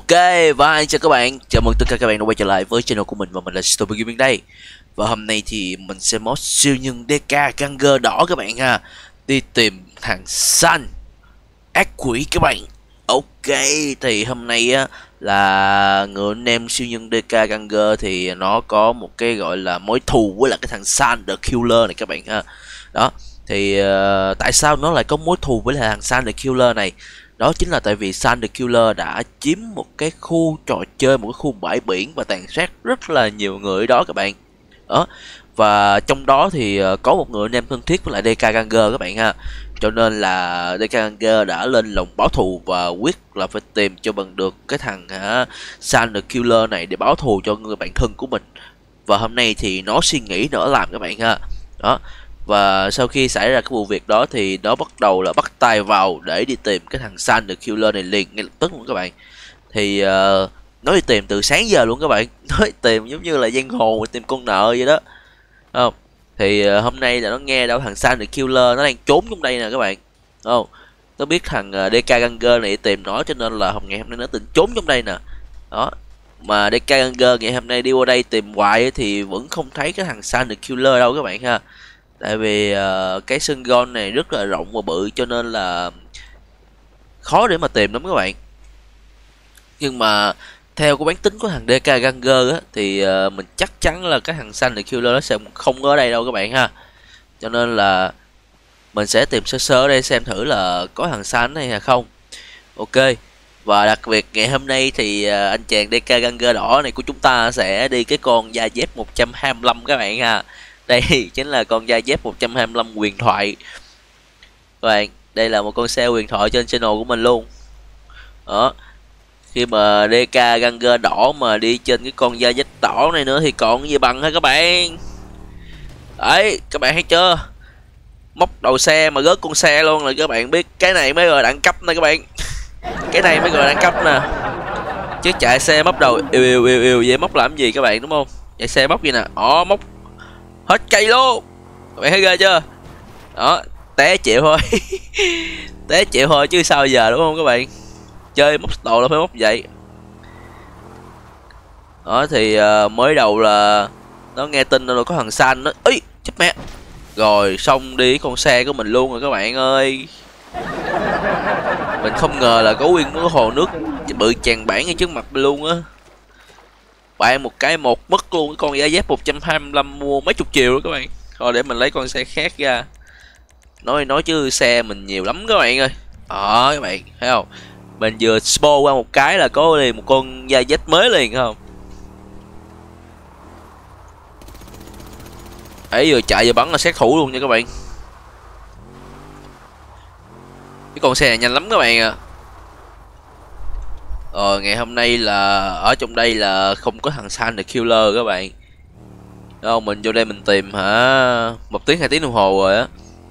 Và chào các bạn, chào mừng tất cả các bạn đã quay trở lại với channel của mình và mình là Story Gaming đây. Và hôm nay thì mình sẽ mod siêu nhân DK Ganger đỏ các bạn ha, đi tìm thằng San ác quỷ các bạn. Ok, thì hôm nay á là người anh em siêu nhân DK Ganger thì nó có một cái gọi là mối thù với lại cái thằng San the Killer này các bạn ha. Đó, thì tại sao nó lại có mối thù với lại thằng San the Killer này? Đó chính là tại vì San the Killer đã chiếm một cái khu trò chơi, một cái khu bãi biển và tàn sát rất là nhiều người ở đó các bạn. Đó. Và trong đó thì có một người anh em thân thiết với lại DK Ganger các bạn ha. Cho nên là DK Ganger đã lên lòng báo thù và quyết là phải tìm cho bằng được cái thằng San the Killer này để báo thù cho người bạn thân của mình. Và hôm nay thì nó suy nghĩ nỡ làm các bạn ha. Đó. Và sau khi xảy ra cái vụ việc đó thì nó bắt đầu là bắt tay vào để đi tìm cái thằng San the Killer này liền ngay lập tức luôn các bạn. Thì nó đi tìm từ sáng giờ luôn các bạn. Nó đi tìm giống như là giang hồ tìm con nợ vậy đó. Không? Thì hôm nay là nó nghe đâu thằng San the Killer nó đang trốn trong đây nè các bạn. Không? Nó biết thằng DK Ganger này tìm nó cho nên là ngày hôm nay nó định trốn trong đây nè. Đó. Mà DK Ganger ngày hôm nay đi qua đây tìm hoài thì vẫn không thấy cái thằng San the Killer đâu các bạn ha. Tại vì cái sân golf này rất là rộng và bự cho nên là khó để mà tìm lắm các bạn. Nhưng mà theo cái bán tính của thằng DK Ganger á thì mình chắc chắn là cái thằng San the Killer nó sẽ không ở đây đâu các bạn ha. Cho nên là mình sẽ tìm sơ sơ ở đây xem thử là có thằng San này hay không. Ok. Và đặc biệt ngày hôm nay thì anh chàng DK Ganger đỏ này của chúng ta sẽ đi cái con da dép 125 các bạn ha. Đây chính là con da dép 125 huyền thoại. Các bạn, đây là một con xe huyền thoại trên channel của mình luôn. Đó. Khi mà DK Ganger đỏ mà đi trên cái con da dép đỏ này nữa thì còn gì bằng hả các bạn. Đấy, các bạn thấy chưa? Móc đầu xe mà rớt con xe luôn là các bạn biết cái này mới gọi đẳng cấp nè các bạn. Cái này mới gọi đẳng cấp nè. Chứ chạy xe móc đầu yêu vậy móc làm gì các bạn đúng không? Chạy xe móc gì nè. Móc hết cây luôn. Các bạn thấy ghê chưa? Đó, té chịu thôi. Té chịu thôi chứ sao giờ đúng không các bạn? Chơi móc đồ là phải móc vậy. Đó thì mới đầu là nó nghe tin rồi có thằng San nó ấy chết mẹ. Rồi xong đi con xe của mình luôn rồi các bạn ơi. Mình không ngờ là có nguyên một hồ nước bự tràn bản ngay trước mặt mình luôn á. Bạn một cái một mất luôn cái con da dép 125 mua mấy chục triệu đó các bạn. Thôi để mình lấy con xe khác ra. Nói chứ xe mình nhiều lắm các bạn ơi. Các bạn thấy không? Mình vừa spawn qua một cái là có liền một con da dép mới liền không? Ấy vừa chạy vừa bắn là sát thủ luôn nha các bạn. Cái con xe này nhanh lắm các bạn ạ. Ngày hôm nay là ở trong đây là không có thằng San the Killer các bạn. Đâu mình vô đây mình tìm hả 1 tiếng 2 tiếng đồng hồ rồi á.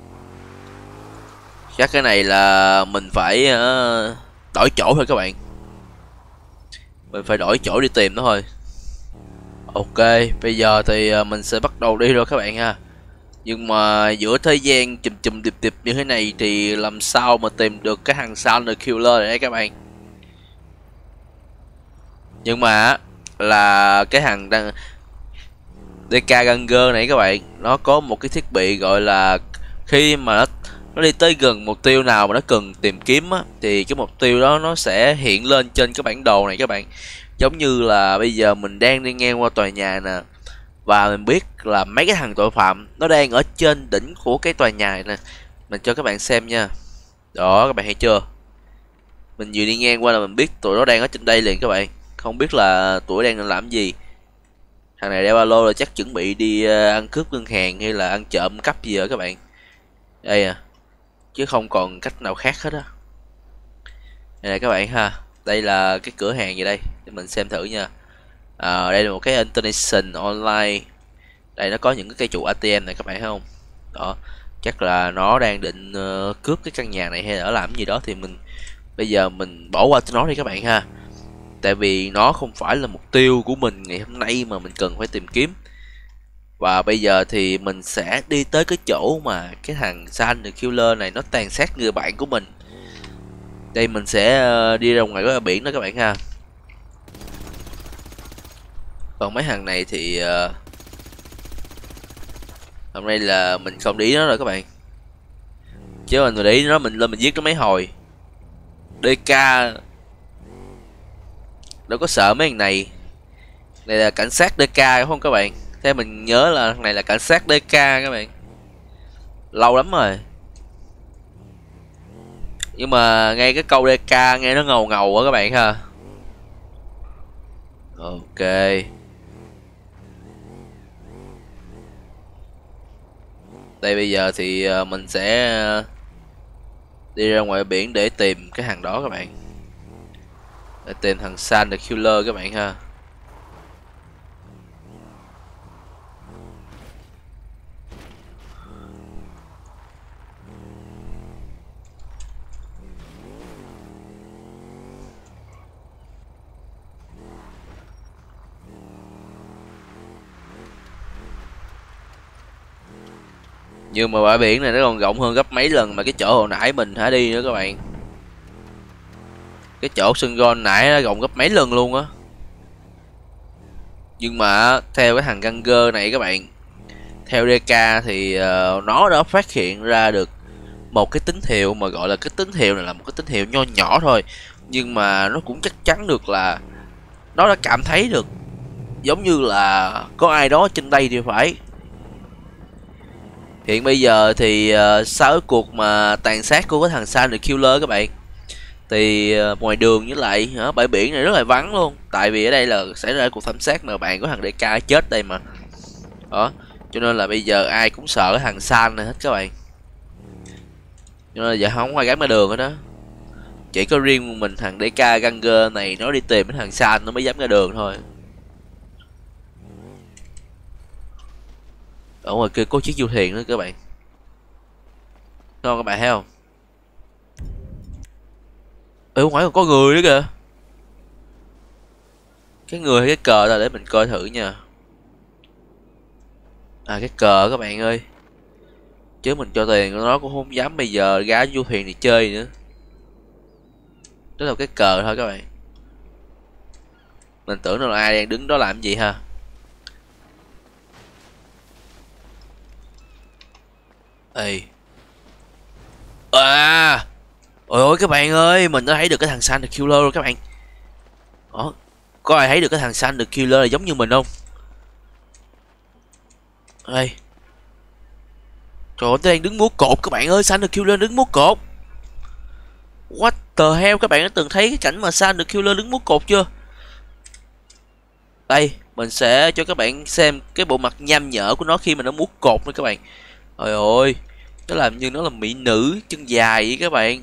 Chắc cái này là mình phải đổi chỗ thôi các bạn. Mình phải đổi chỗ đi tìm nó thôi. Ok, bây giờ thì mình sẽ bắt đầu đi rồi các bạn ha. Nhưng mà giữa thời gian chùm điệp điệp như thế này thì làm sao mà tìm được cái thằng San the Killer này đấy các bạn. Nhưng mà là cái thằng đang DK Ganger này các bạn, nó có một cái thiết bị gọi là khi mà nó đi tới gần mục tiêu nào mà nó cần tìm kiếm á, thì cái mục tiêu đó nó sẽ hiện lên trên cái bản đồ này các bạn. Giống như là bây giờ mình đang đi ngang qua tòa nhà nè, và mình biết là mấy cái thằng tội phạm nó đang ở trên đỉnh của cái tòa nhà này nè. Mình cho các bạn xem nha. Đó các bạn thấy chưa? Mình vừa đi ngang qua là mình biết tụi nó đang ở trên đây liền các bạn. Không biết là tụi đang làm gì. Thằng này đeo ba lô là chắc chuẩn bị đi ăn cướp ngân hàng hay là ăn trộm cắp gì ở các bạn. Đây à. Chứ không còn cách nào khác hết á. Đây này các bạn ha. Đây là cái cửa hàng gì đây để mình xem thử nha. Đây là một cái international online. Đây nó có những cái cây trụ ATM này các bạn thấy không? Đó. Chắc là nó đang định cướp cái căn nhà này hay là làm gì đó thì bây giờ mình bỏ qua nó đi các bạn ha. Tại vì nó không phải là mục tiêu của mình ngày hôm nay mà mình cần phải tìm kiếm. Và bây giờ thì mình sẽ đi tới cái chỗ mà cái thằng San the Killer này nó tàn sát người bạn của mình. Đây mình sẽ đi ra ngoài cái biển đó các bạn ha. Còn mấy thằng này thì hôm nay là mình không để ý nó rồi các bạn. Chứ mình để ý nó mình lên mình giết nó mấy hồi. DK đâu có sợ mấy thằng này. Này là cảnh sát DK không các bạn? Theo mình nhớ là thằng này là cảnh sát DK các bạn. Lâu lắm rồi. Nhưng mà ngay cái câu DK nghe nó ngầu ngầu á các bạn ha. Ok. Đây bây giờ thì mình sẽ đi ra ngoài biển để tìm cái thằng đó các bạn. Để tìm thằng San the Killer các bạn ha. Nhưng mà bãi biển này nó còn rộng hơn gấp mấy lần mà cái chỗ hồi nãy mình hãy đi nữa các bạn. Cái chỗ sân golf nãy nó rộng gấp mấy lần luôn á. Nhưng mà theo cái thằng Ganger này các bạn, theo DK thì nó đã phát hiện ra được một cái tín hiệu mà gọi là cái tín hiệu này là một cái tín hiệu nho nhỏ thôi, nhưng mà nó cũng chắc chắn được là nó đã cảm thấy được giống như là có ai đó trên đây thì phải. Hiện bây giờ thì sau cái cuộc mà tàn sát của cái thằng San the Killer các bạn, thì ngoài đường với lại ở bãi biển này rất là vắng luôn, tại vì ở đây là xảy ra cuộc thảm sát mà bạn có thằng DK chết đây mà đó, cho nên là bây giờ ai cũng sợ cái thằng San này hết các bạn, cho nên là giờ không ai dám ra đường hết đó, chỉ có riêng mình thằng DK Ganger này nó đi tìm cái thằng San nó mới dám ra đường thôi. Ở ngoài kia có chiếc du thuyền nữa các bạn, ngon các bạn thấy không? Ê, ngoài còn có người nữa kìa. Cái người hay cái cờ ra để mình coi thử nha. À cái cờ các bạn ơi, chứ mình cho tiền nó cũng không dám bây giờ gá du thuyền thì chơi nữa. Đó là cái cờ thôi các bạn. Mình tưởng là ai đang đứng đó làm gì ha. Ê. À. Ôi ôi các bạn ơi, mình đã thấy được cái thằng San the Killer rồi các bạn. Đó. Có ai thấy được cái thằng San the Killer là giống như mình không? Đây. Trời ơi, đang đứng múa cột các bạn ơi, San the Killer đứng múa cột. What the hell, các bạn đã từng thấy cái cảnh mà San the Killer đứng múa cột chưa? Đây, mình sẽ cho các bạn xem cái bộ mặt nham nhở của nó khi mà nó múa cột nữa các bạn. Ôi ôi, nó làm như nó là mỹ nữ chân dài vậy các bạn.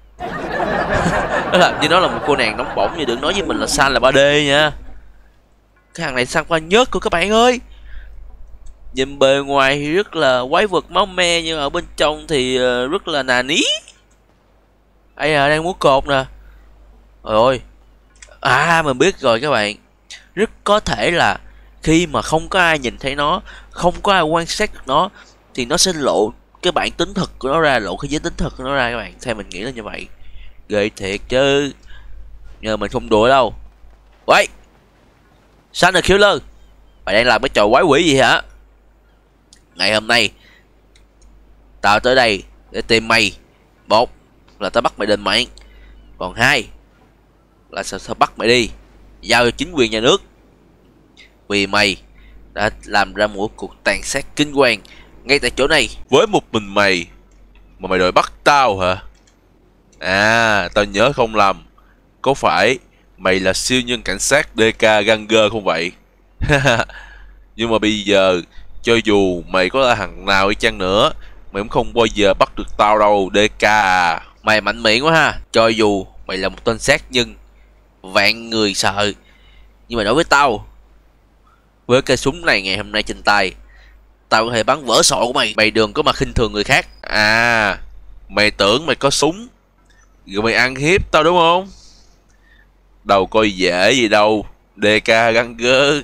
Nó làm như nó là một cô nàng nóng bỏng, như đừng nói với mình là San là 3D nha. Cái thằng này San qua nhớt của các bạn ơi. Nhìn bề ngoài thì rất là quái vật máu me, nhưng ở bên trong thì rất là nà ní. Ai à, đang múa cột nè. Ôi ôi. À mình biết rồi các bạn. Rất có thể là khi mà không có ai nhìn thấy nó, không có ai quan sát được nó, thì nó sẽ lộ cái bản tính thực của nó ra, lộ cái giới tính thực của nó ra các bạn. Theo mình nghĩ là như vậy. Ghê thiệt chứ. Nhờ mình không đùa đâu.喂, San the Killer, mày đang làm cái trò quái quỷ gì hả? Ngày hôm nay tao tới đây để tìm mày. Một là tao bắt mày đền mạng, còn hai là tao bắt mày đi giao cho chính quyền nhà nước, vì mày đã làm ra một cuộc tàn sát kinh hoàng ngay tại chỗ này. Với một mình mày mà mày đòi bắt tao hả? À, tao nhớ không lầm, có phải mày là siêu nhân cảnh sát DK Ganger không vậy? Nhưng mà bây giờ, cho dù mày có là thằng nào đi chăng nữa, mày cũng không bao giờ bắt được tao đâu DK à. Mày mạnh miệng quá ha. Cho dù mày là một tên sát nhân vạn người sợ, nhưng mà đối với tao, với cây súng này ngày hôm nay trên tay, tao có thể bắn vỡ sọ của mày. Mày đừng có mà khinh thường người khác. À, mày tưởng mày có súng rồi mày ăn hiếp tao đúng không? Đâu có dễ gì đâu DK Ganger.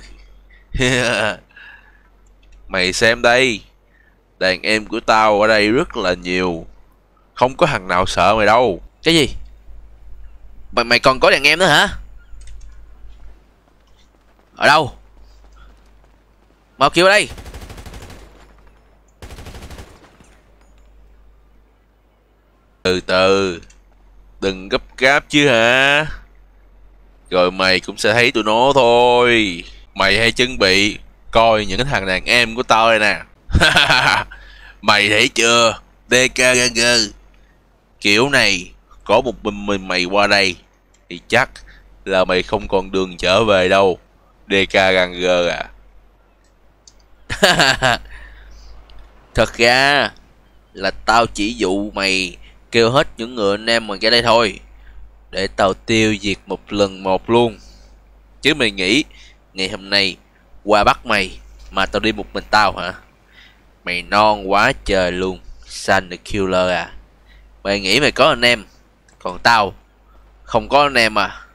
Mày xem đây, đàn em của tao ở đây rất là nhiều, không có thằng nào sợ mày đâu. Cái gì? Mày còn có đàn em nữa hả? Ở đâu? Mau kêu đây. Từ từ, đừng gấp gáp chứ hả? Rồi mày cũng sẽ thấy tụi nó thôi. Mày hãy chuẩn bị coi những thằng đàn em của tao đây nè. Mày thấy chưa, DK Ganger, kiểu này có một mình mày qua đây thì chắc là mày không còn đường trở về đâu, DK Ganger à. Thật ra là tao chỉ dụ mày kêu hết những người anh em mày ra đây thôi, để tao tiêu diệt một lần một luôn. Chứ mày nghĩ ngày hôm nay qua bắt mày mà tao đi một mình tao hả? Mày non quá trời luôn, Sun the Killer à. Mày nghĩ mày có anh em, còn tao không có anh em à?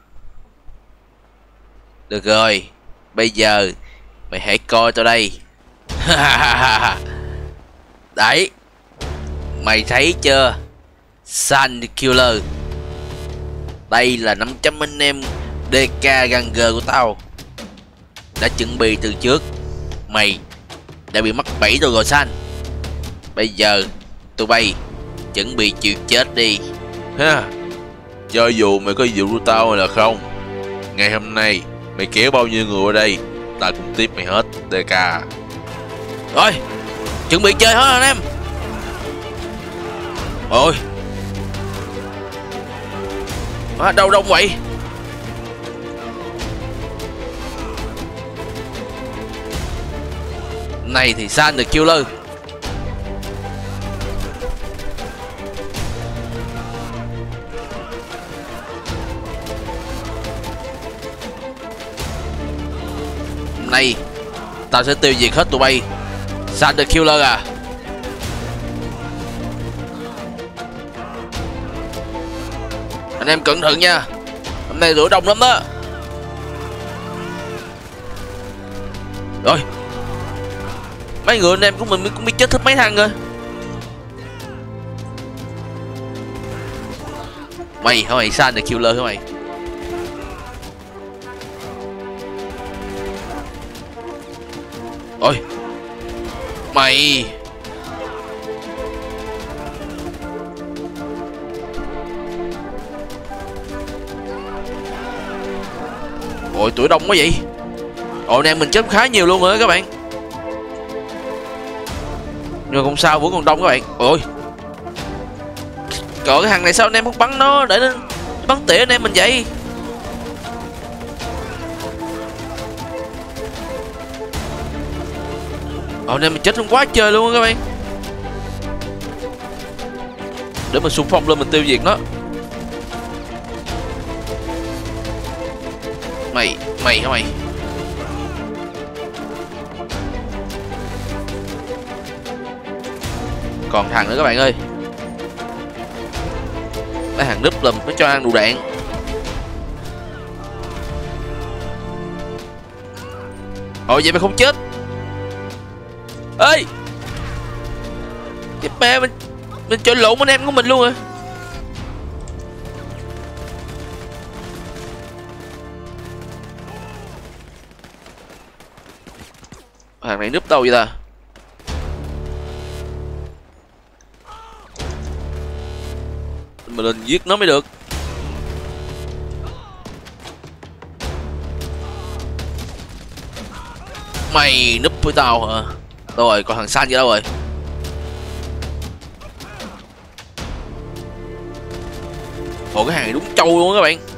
Được rồi, bây giờ mày hãy coi tao đây. Đấy, mày thấy chưa, Sun the Killer. Đây là 500 anh em DK Ganger của tao, đã chuẩn bị từ trước. Mày đã bị mắc bẫy rồi rồi Sun. Bây giờ tụi bay chuẩn bị chịu chết đi Ha, cho dù mày có dụ tao hay là không, ngày hôm nay mày kéo bao nhiêu người ở đây, tao cũng tiếp mày hết, DK. rồi. Chuẩn bị chơi hết anh em. Ôi, đâu đông vậy? Này thì Sun the Killer. Này, tao sẽ tiêu diệt hết tụi bay, Sun the Killer à. Anh em cẩn thận nha, hôm nay lửa đông lắm đó. Rồi, mấy người anh em của mình cũng biết chết hết mấy thằng rồi. Mày hả mày, Sun the Killer hả mày? Ôi, mày ôi, tuổi đông quá vậy. Ôi, anh em mình chết khá nhiều luôn rồi đó các bạn. Nhưng không sao, vẫn còn đông các bạn. Ôi, cỡ cái thằng này sao anh em không bắn nó để nó bắn tỉa anh em mình vậy? Ôi, anh em mình chết không quá trời luôn các bạn. Để mình xung phong lên mình tiêu diệt nó. Mày hả mày? Còn thằng nữa các bạn ơi. Cái thằng núp lùm nó cho ăn đủ đạn. Ôi vậy mà không chết. Ê, cái mẹ mình chơi lộn anh em của mình luôn rồi. Thằng này núp đâu vậy ta? Mình lên giết nó mới được. Mày núp với tao hả? Đâu rồi, còn thằng Sun vậy đâu rồi? Ồ, cái hàng này đúng trâu luôn các bạn.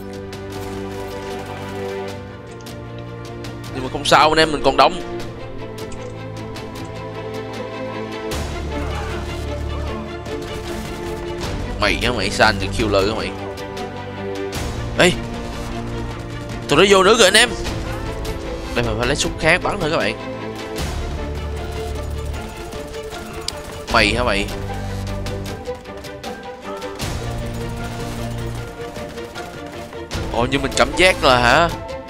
Nhưng mà không sao, anh em mình còn đông. Mày hả mày, Sun the Killer hả mày? Ê, tụi nó vô nữa rồi anh em. Đây mà phải lấy súng khác bắn thôi các bạn. Mày hả mày? Ồ, nhưng mình cảm giác là hả,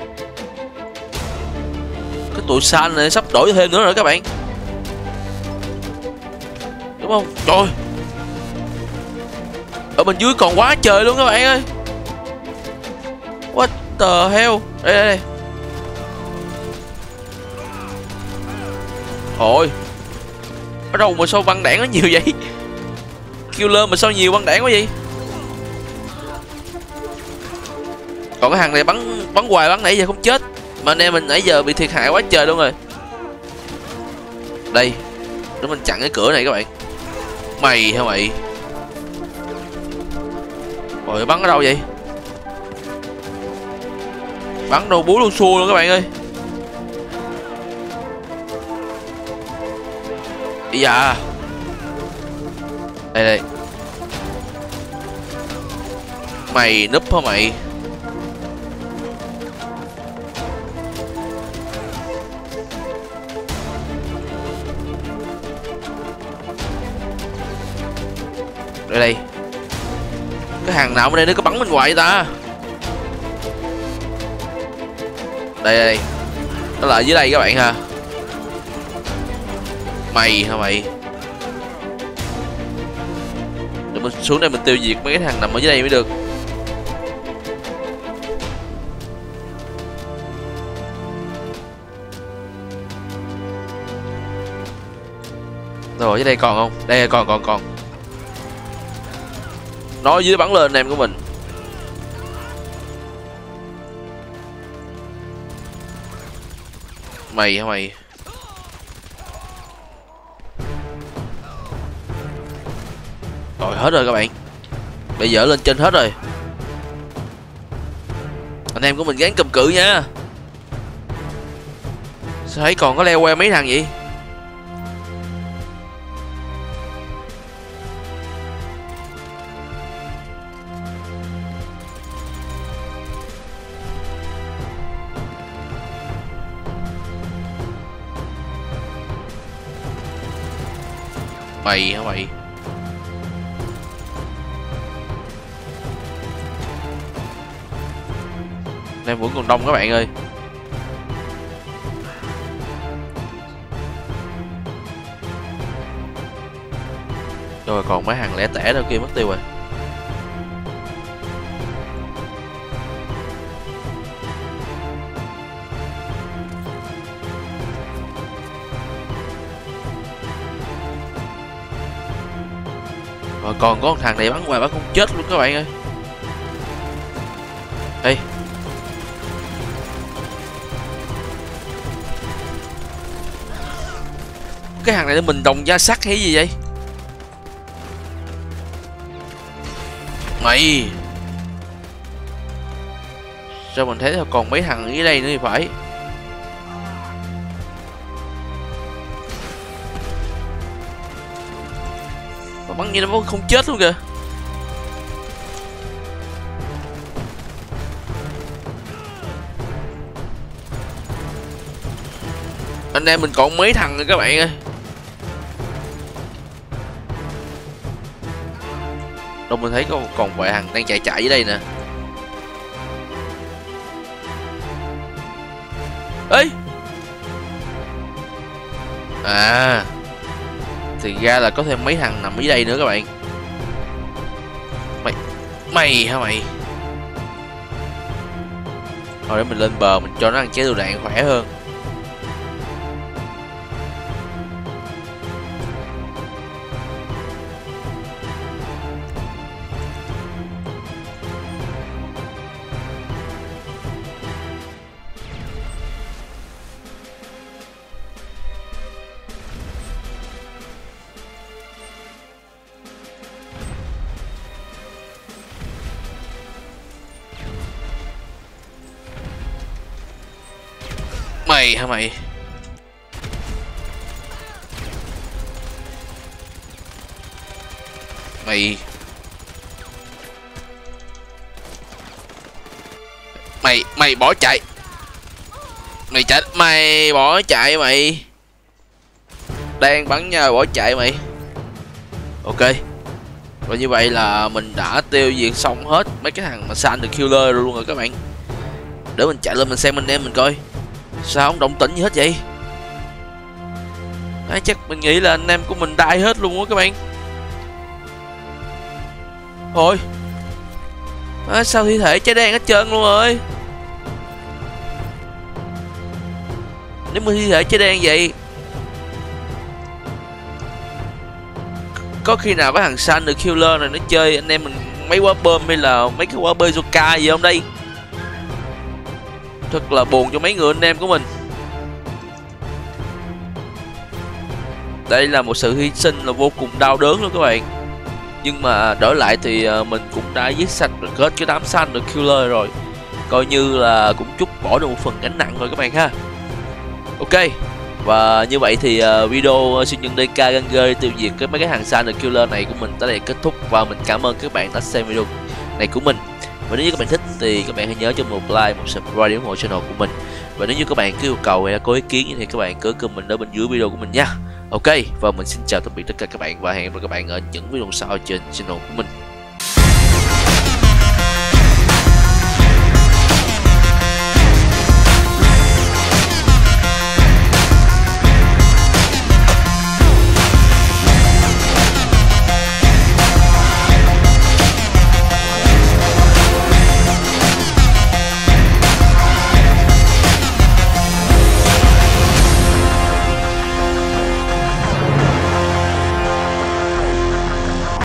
cái tụi Sun này sắp đổi thêm nữa rồi các bạn, đúng không? Trời, ở bên dưới còn quá trời luôn các bạn ơi. What the hell? Đây đây đây. Ôi, ở đâu mà sao băng đạn nó nhiều vậy? Killer mà sao nhiều băng đạn quá vậy? Còn cái thằng này bắn hoài bắn nãy giờ không chết, mà anh em mình nãy giờ bị thiệt hại quá trời luôn rồi. Đây, để mình chặn cái cửa này các bạn. Mày hả mày? Rồi bắn ở đâu vậy? Bắn đâu búa luôn xua luôn các bạn ơi. Ý da. Đây đây. Mày núp hả mày? Đây đây. Cái hàng nào ở đây nó có bắn mình hoài ta? Đây đây. Nó là dưới đây các bạn ha. Mày hả mày? Để mình xuống đây mình tiêu diệt mấy cái thằng nằm ở dưới đây mới được. Rồi dưới đây còn không? Đây còn. Nó dưới bắn lên em của mình. Mày hả mày? Rồi hết rồi các bạn. Bây giờ lên trên hết rồi. Anh em của mình gắng cầm cự nha. Sao thấy còn có leo que mấy thằng vậy? Mày hả mày? Em vẫn còn đông các bạn ơi. Rồi còn mấy hàng lẻ tẻ đâu kia mất tiêu rồi. Rồi còn có một thằng này bắn hoài bắn không chết luôn các bạn ơi. Đây. Cái hàng này mình đồng da sắt hay gì vậy? Mày. Sao mình thấy còn mấy thằng dưới đây nữa thì phải. Mà bắn như nó không chết luôn kìa. Anh em mình còn mấy thằng rồi các bạn ơi. Đâu mình thấy còn vài thằng đang chạy dưới đây nè. Ê. À. Thì ra là có thêm mấy thằng nằm dưới đây nữa các bạn. Mày hả mày? Thôi để mình lên bờ mình cho nó ăn chế đồ đạn khỏe hơn. Mày hả mày? Mày bỏ chạy. Mày bỏ chạy mày. Đang bắn nhau bỏ chạy mày. Ok. Và như vậy là mình đã tiêu diệt xong hết mấy cái thằng mà San the Killer luôn rồi các bạn. Để mình chạy lên mình xem anh em mình coi. Sao không động tĩnh gì hết vậy? Chắc mình nghĩ là anh em của mình die hết luôn á các bạn. Thôi. Sao thi thể cháy đen hết trơn luôn rồi? Nếu mà thi thể cháy đen vậy có khi nào cái thằng Sun the Killer này nó chơi anh em mình mấy quả bơm hay là mấy cái quả bazooka gì không đây? Thật là buồn cho mấy người anh em của mình. Đây là một sự hy sinh là vô cùng đau đớn luôn các bạn. Nhưng mà đổi lại thì mình cũng đã giết sạch được hết cái đám Sun the Killer rồi. Coi như là cũng chút bỏ được một phần gánh nặng rồi các bạn ha. Ok. Và như vậy thì video siêu nhân DK Ganger tiêu diệt mấy cái hàng Sun the Killer này của mình tới đây kết thúc. Và mình cảm ơn các bạn đã xem video này của mình. Và nếu như các bạn thích thì các bạn hãy nhớ cho một like, một subscribe để ủng hộ channel của mình. Và nếu như các bạn có yêu cầu hay là có ý kiến thì các bạn cứ comment ở bên dưới video của mình nha. Ok, và mình xin chào tạm biệt tất cả các bạn và hẹn gặp lại các bạn ở những video sau trên channel của mình.